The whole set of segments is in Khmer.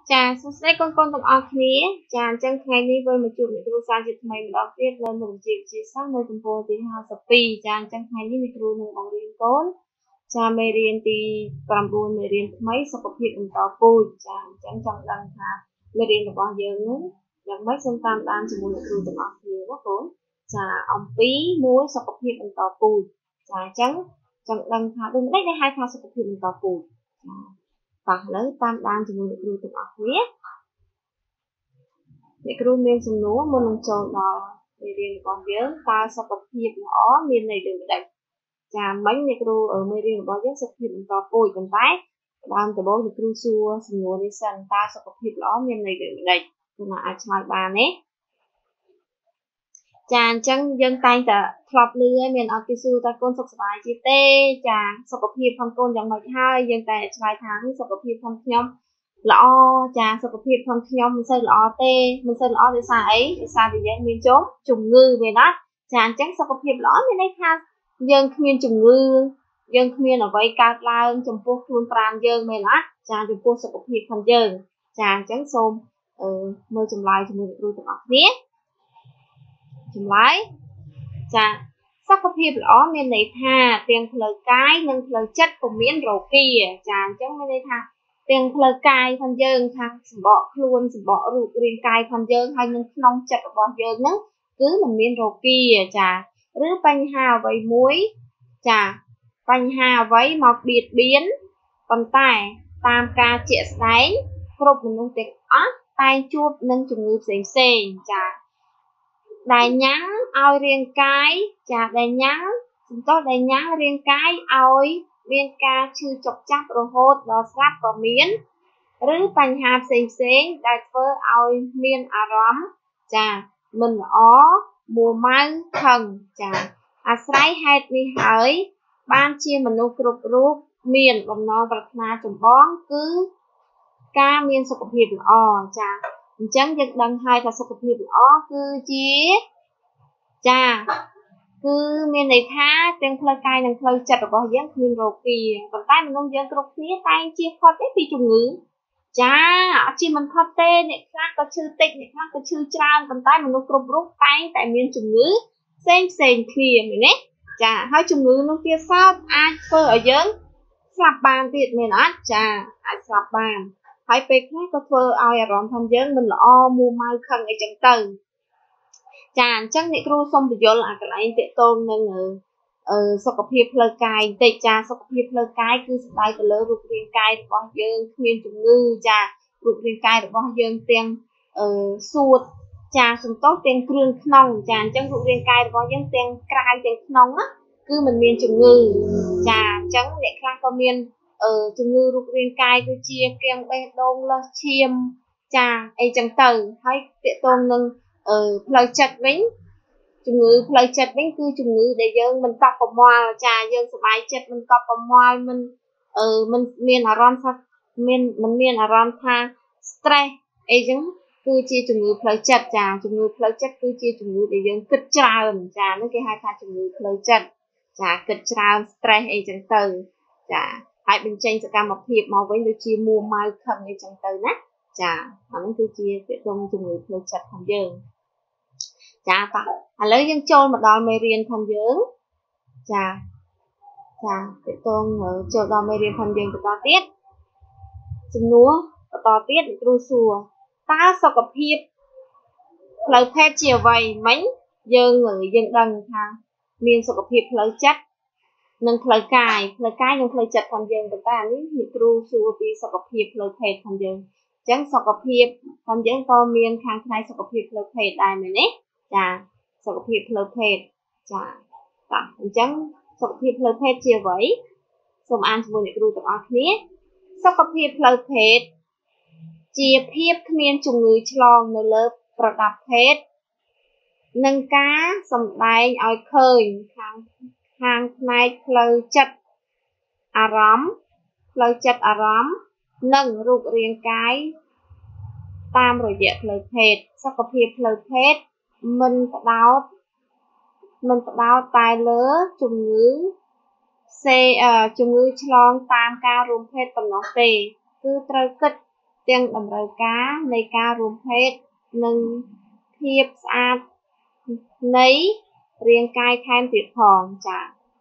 ចាសួស្តីកូនៗទាំងអស់គ្នាចាអញ្ចឹងថ្ងៃនេះវិលមកជួបអ្នកគ្រូសាស្ត្រជាថ្មីម្ដងទៀតនៅមុខវិជ្ជាវិទ្យាសាស្ត្រនៅទំព័រទី52ចាអញ្ចឹងថ្ងៃនេះអ្នកគ្រូនឹងបង្រៀនកូនចាមេរៀនទី9មេរៀនថ្មីសុខភាពបន្តពូជចាអញ្ចឹងចង់ដឹងថាមេរៀនរបស់យើងនោះយ៉ាងម៉េចសូមតាមដានជាមួយអ្នកគ្រូទាំងអស់គ្នាណាកូនចាអំពីមួយសុខភាពបន្តពូជចាអញ្ចឹងចង់ដឹងថាដូចម្ដេចដែលហៅថាសុខភាពបន្តពូជចាបាទឥឡូវតាមដានជាមួយអ្នកគ្រូទាំងអស់គ្នាអ្នកគ្រូមានសំណួរមុននឹងចូលដល់មេរៀនរបស់យើងតើសុខភាពល្អមានន័យដូចម្ដេចចាមិញអ្នកគ្រូមេរៀនរបស់យើងសុខភាពបន្តពូជប៉ុន្តែដើមដំបូងអ្នកគ្រូសួរសំណួរនេះសិនតើសុខភាពល្អមានន័យដូចម្ដេចគណៈអាចឆ្លើយបានទេចាអញ្ចឹងយើងតែងតែធ្លាប់ឮហើយមានអត់គេសួរតើកូនសុខសប្បាយទេចាសុខភាពของកូនយ៉ាងម៉េចហើយយើងតែឆ្លើយថាសុខភាពของខ្ញុំល្អចាសុខភាពของខ្ញុំមិនសូវល្អទេមិនសូវល្អដោយសារអីដោយសារតែយើងមានជំងឺមែនទេចាអញ្ចឹងសុខភាពល្អមានន័យថាយើងគ្មានជំងឺយើងគ្មានអ្វីកើតឡើងចំពោះខ្លួនប្រាណយើងមែនទេចាចំពោះសុខភាពของយើងចាអញ្ចឹងសូមមើលចម្លើយជាមួយអ្នកគ្រូទាំងអស់គ្នាចម្លើយចាសុខភាពល្អមានន័យថាទាំងផ្លូវកាយនិងផ្លូវចិត្តពុំមានរោគាចាអញ្ចឹងមានន័យថាទាំងផ្លូវកាយផងយើងខាងសម្បកខ្លួនសម្បករូបរាងកាយផងយើងហើយនឹងក្នុងចិត្តរបស់យើងហ្នឹងគឺមិនមានរោគាចាឬបញ្ហាអ្វីមួយចាបញ្ហាអ្វីមកបៀតបៀនប៉ុន្តែតាមការជាក់ស្ដែងគ្រប់មនុស្សទាំងអស់តែងជួបនឹងជំងឺផ្សេងៗចាដែលញ៉ាំងឲ្យរាងកាយចាដែលញ៉ាំងដែលញ៉ាំងរាងកាយឲ្យមានការឈឺចុកចាស់រហូតដល់ស្លាប់ក៏មានឬបញ្ហាផ្សេងដែលធ្វើឲ្យមានអារម្មណ៍ចាមិនល្អមួម៉ៅខឹងចាអាស្រ័យហេតុនេះហើយបានជាមនុស្សគ្រប់រូបមានបំណងប្រាថ្នាចម្បងគឺការមានសុខភាពល្អចាអញ្ចឹងយើងដឹងហើយថាសុខភាពល្អគឺជាចាគឺមានន័យថាទាំងផ្លូវកាយនិងផ្លូវចិត្តរបស់យើងគ្មានរោគាប៉ុន្តែមនុស្សយើងគ្រប់គ្នាតែងជៀសផុតទេពីជំងឺចាអត់ជៀសមិនផុតទេអ្នកខ្លះក៏ឈឺតិចអ្នកខ្លះក៏ឈឺច្រើនប៉ុន្តែមនុស្សគ្រប់រូបតែងតែមានជំងឺផ្សេងគ្នាមែនទេចាហើយជំងឺនោះទៀតសោតអាចធ្វើឲ្យយើងស្លាប់បានទៀតមែនអត់ចាអាចស្លាប់បានហើយពេលខ្លះក៏ធ្វើឲ្យអារម្មណ៍របស់យើងមិនល្អមួម៉ៅខឹងអីចឹងទៅចាអញ្ចឹងអ្នកគ្រូសូមបញ្យល់កន្លែងទាក់ទងនឹងសុខភាពផ្លូវកាយបន្តិចចាសុខភាពផ្លូវកាយគឺសំដៅទៅលើរូបរាងកាយរបស់យើងគ្មានជំងឺចារូបរាងកាយរបស់យើងទាំងសួតចាសន្តោសទាំងគ្រឿងក្នុងចាអញ្ចឹងរូបរាងកាយរបស់យើងទាំងក្រៅទាំងក្នុងណាគឺមិនមានជំងឺចាអញ្ចឹងអ្នកខ្លះក៏មានជំងឺរូបរាងកាយគឺជាគាំងបេះដូងលើសឈាមចាអីចឹងទៅហើយទាក់ទងនឹងផ្លូវចិត្តវិញជំងឺផ្លូវចិត្តវិញគឺជំងឺដែលយើងមិនកប់ប្រមាល់ចាយើងសប្បាយចិត្តមិនកប់ប្រមាល់មិនមានអារម្មណ៍ថាមិនមានអារម្មណ៍ថា stress អីចឹងគឺជាជំងឺផ្លូវចិត្តចាជំងឺផ្លូវចិត្តគឺជាជំងឺដែលយើងគិតច្រើនចានោះគេហៅថាជំងឺផ្លូវចិត្តចាគិតច្រើន stress អីចឹងទៅចាហើយបញ្ចេញសកម្មភាពមកវិញដូចជាមួម៉ៅខឹងអីចឹងទៅណាចាអានោះគឺជាពាក្យទងជំងឺផ្លូវចិត្តของយើងចាបាទឥឡូវយើងចូលមកដល់មេរៀនផងយើងចាពាក្យទងចូលដល់មេរៀនផងយើងបន្តទៀតសំណួរបន្តទៀតលោកគ្រូសួរតើសុខភាពផ្លូវភេទជាអ្វីមិញយើងដឹងថាមានសុខភាពផ្លូវចិត្តនិងផ្លូវកាយនិងផ្លូវចិត្តផងយើងប៉ុន្តែអានេះលោកគ្រូសួរពីសុខភាពផ្លូវភេទផងយើងអញ្ចឹងសុខភាពផងយើងក៏មានខាងផ្នែកសុខភាពផ្លូវភេទដែរមែនទេចាសុខភាពផ្លូវភេទចាបាទអញ្ចឹងសុខភាពផ្លូវភេទជាអ្វីសូមអានជាមួយអ្នកគ្រូទាំងអស់គ្នាសុខភាពផ្លូវភេទជាភាពគ្មានជំងឺឆ្លងនៅលើប្រដាប់ភេទនិងការសម្ដែងឲ្យឃើញខាងផ្នែកផ្លូវចិត្តអារម្មណ៍និងរូបរាងកាយតាមរយៈផ្លូវភេទសុខភាពផ្លូវភេទមិនផ្ដោតតែលើជំងឺឆ្លងតាមការរួមភេទប៉ុណ្ណោះទេគឺត្រូវគិតទាំងតម្រូវការនៃការរួមភេទនិងភាពស្អាតនៃរាងកាយថែមទៀតផងចា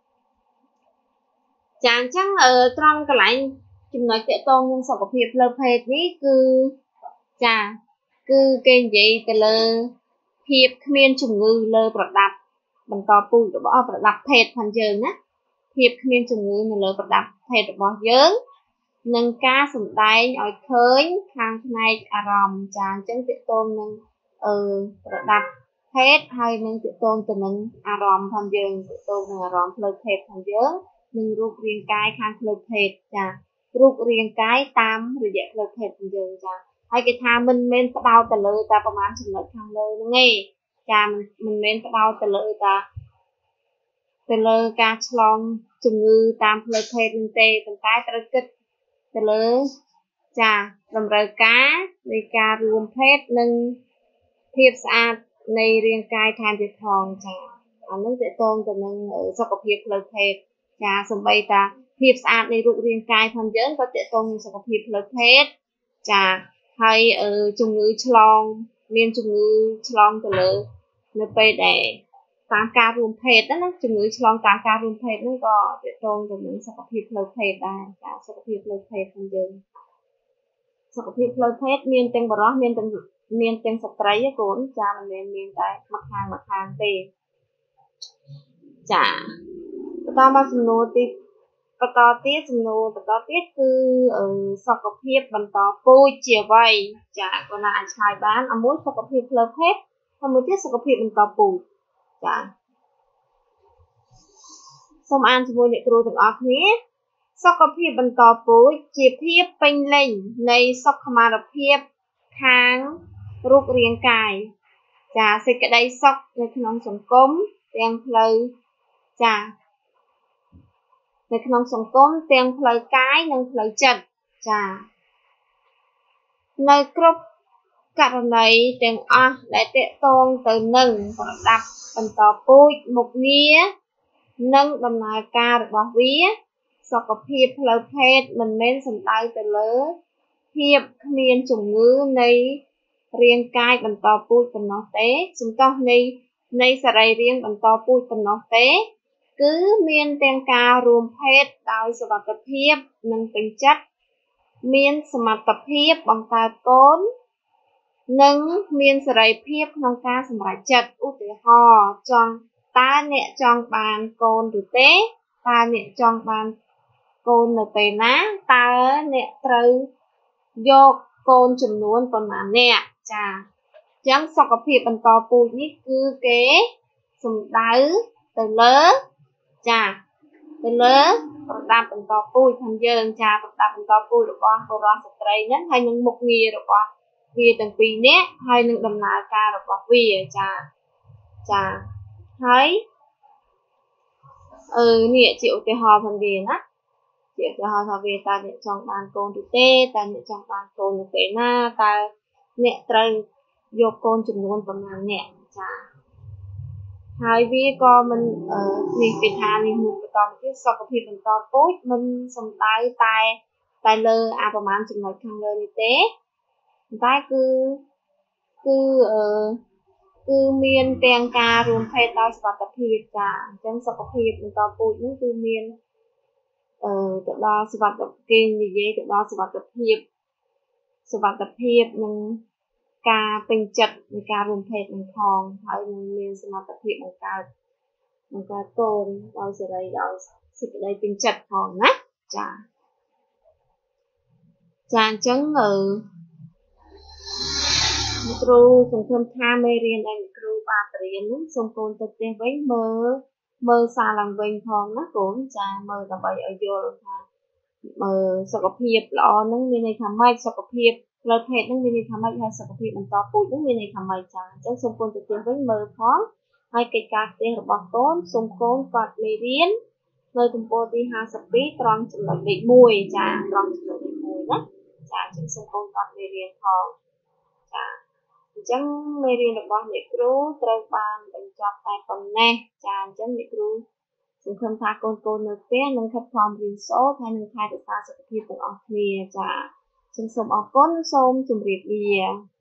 អញ្ចឹងត្រង់កន្លែងចំណុចទាក់ទងនឹងសុខភាពផ្លូវភេទនេះគឺចាគឺគេនិយាយទៅលើភាពគ្មានជំងឺលើប្រដាប់បន្តពូជរបស់ប្រដាប់ភេទផងយើងណាភាពគ្មានជំងឺនៅលើប្រដាប់ភេទរបស់យើងនិងការសម្ដែងឲ្យឃើញខាងផ្នែកអារម្មណ៍ចាអញ្ចឹងទាក់ទងនឹងប្រដាប់ភេទហើយនឹងទាក់ទងទៅនឹងអារម្មណ៍ផងយើងទាក់ទងនឹងអារម្មណ៍ផ្លូវភេទផងយើងនឹងរូបរាងកាយខាងផ្លូវភេទចារូបរាងកាយតាមរយៈផ្លូវភេទផងយើងចាហើយគេថាមិនមែនផ្ដោតទៅលើតែប្រមាណចំណុចខាងលើហ្នឹងទេចាមិនមែនផ្ដោតទៅលើការឆ្លងជំងឺតាមផ្លូវភេទនោះទេប៉ុន្តែត្រូវគិតទៅលើចាតម្រូវការនៃការរួមភេទនិងភាពស្អាតនៃរាងកាយថែមទៀតផងចាអានឹងទាក់ទងទៅនឹងសុខភាពផ្លូវភេទចាសម្បីតាភាពស្អាតនៃរូបរាងកាយផងយើងក៏ទាក់ទងនឹងសុខភាពផ្លូវភេទចាហើយជំងឺឆ្លងមានជំងឺឆ្លងទៅលើនៅពេលដែលតាមការរួមភេទណាជំងឺឆ្លងតាមការរួមភេទហ្នឹងក៏ទាក់ទងទៅនឹងសុខភាពផ្លូវភេទដែរចាសុខភាពផ្លូវភេទផងយើងសុខភាពផ្លូវភេទមានទាំងបុរសមានទាំងស្ត្រីឯកូនចាមិនមែនមានតែមួយខាងទេចាបន្តមកសំណួរបន្តទៀតគឺសុខភាពបន្តពូជជាអ្វីចាគាត់ណាអាចឆ្លើយបានមួយសុខភាពផ្លូវភេទហើយមួយទៀតសុខភាពបន្តពូជចាសូមអានជាមួយអ្នកគ្រូទាំងអស់គ្នាសុខភាពបន្តពូជជាភាពពេញលេញនៃសុខុមាលភាពខាងរូបរាងកាយចាសេចក្តីសុខនៅក្នុងសង្គមទាំងផ្លូវចានៅក្នុងសង្គមទាំងផ្លូវកាយនិងផ្លូវចិត្តចានៅគ្រប់ករណីទាំងអស់ដែលទាក់ទងទៅនឹងប្រដាប់បន្តពូជមុខងារនិងដំណើរការរបស់វាសុខភាពផ្លូវភេទមិនមែនសំដៅទៅលើភាពគ្មានជំងឺនៃរាងកាយបន្តពូជប៉ុណ្ណោះទេសំដៅនៃសរីរាង្គបន្តពូជប៉ុណ្ណោះទេគឺមានទាំងការរួមភេទដោយសុវត្ថិភាពនិងពេញចិត្តមានសមត្ថភាពបង្កើតកូននិងមានសេរីភាពក្នុងការសម្រេចចិត្តឧទាហរណ៍តើអ្នកចង់បានកូនឬទេតើអ្នកចង់បានកូននៅពេលណាតើអ្នកត្រូវយកកូនចំនួនប៉ុន្មានអ្នកចាអញ្ចឹងសុខភាពបន្តពូជនេះគឺគេសំដៅទៅលើចាទៅលើប្រដាប់បន្តពូជផងយើងចាប្រដាប់បន្តពូជរបស់បុរសស្ត្រីហ្នឹងហើយនឹងមុខងាររបស់វាទាំងពីរនាក់ហើយនឹងដំណើរការរបស់វាចាហើយនេះជាឧទាហរណ៍ផងវាណាជាឧទាហរណ៍ថាវាតើអ្នកចង់បានកូនឬទេតើអ្នកចង់បានកូននៅពេលណាតើអ្នកត្រូវយកកូនចំនួនប៉ុន្មានអ្នកចាហើយវាក៏មិននេះគេថានេះមួយបន្តទៀតសុខភាពបន្តពូជមិនសំដៅតែលើប្រមាណចំណុចខាងលើនេះទេតែគឺមានទាំងការរួមភេទដោយសុវត្ថិភាពចាអញ្ចឹងសុខភាពបន្តពូជនេះគឺមានទៅដល់សុវត្ថិភាពគេនិយាយទៅដល់សុវត្ថិភាពនិងការពេញចិត្តនៃការរួមភេទនឹងផងហើយនឹងមានសមត្ថភាពបង្កើតកូនដោយសេរីដោយសេចក្តីពេញចិត្តផងណាចាអញ្ចឹងលោកគ្រូសង្ឃឹមថាមេរៀនដែលលោកគ្រូបានបរៀននោះសូមកូនទៅផ្ទះវិញមើលសារឡើងវិញផងណាកូនចាមើលដើម្បីឲ្យយល់ថាមើលសុខភាពល្អហ្នឹងមានន័យថាម៉េចសុខភាពផ្លូវភេទហ្នឹងមានន័យថាម៉េចហើយសុខភាពបន្តពូជហ្នឹងមានន័យថាម៉េចចាអញ្ចឹងសូមកូនទៅផ្ទះវិញមើលផងហើយកិច្ចការផ្ទះរបស់កូនសូមកូនកត់មេរៀននៅទំព័រទី52ត្រង់ចំណុចលេខ1ចាត្រង់ចំណុចលេខ1ណាចាអញ្ចឹងសូមកូនកត់មេរៀនផងចាអញ្ចឹងមេរៀនរបស់អ្នកគ្រូត្រូវបានបញ្ចប់តែប៉ុណ្ណេះចាអញ្ចឹងអ្នកគ្រូសង្ឃឹមថាកូននៅផ្ទះនឹងខិតខំរៀនសូត្រហើយនឹងថែរក្សាសុខភាពទាំងអស់គ្នាចា Chân sôm ở con sôm chùm riệp lìa